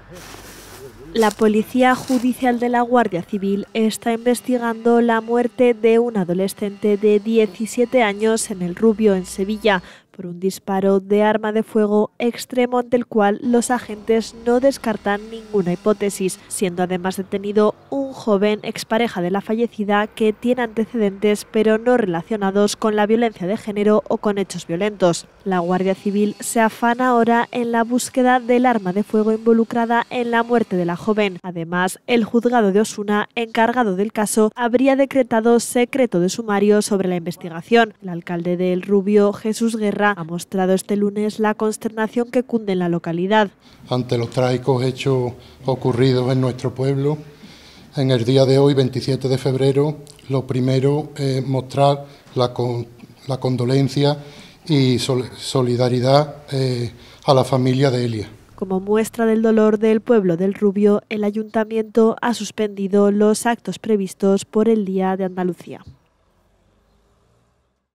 La Policía Judicial de la Guardia Civil está investigando la muerte de un adolescente de 17 años en El Rubio, en Sevilla, por un disparo de arma de fuego extremo ante el cual los agentes no descartan ninguna hipótesis, siendo además detenido un joven expareja de la fallecida que tiene antecedentes pero no relacionados con la violencia de género o con hechos violentos. La Guardia Civil se afana ahora en la búsqueda del arma de fuego involucrada en la muerte de la joven. Además, el juzgado de Osuna, encargado del caso, habría decretado secreto de sumario sobre la investigación. El alcalde de El Rubio, Jesús Guerra, ha mostrado este lunes la consternación que cunde en la localidad. Ante los trágicos hechos ocurridos en nuestro pueblo, en el día de hoy, 27 de febrero, lo primero es mostrar la condolencia y solidaridad a la familia de Elia. Como muestra del dolor del pueblo del Rubio, el ayuntamiento ha suspendido los actos previstos por el Día de Andalucía.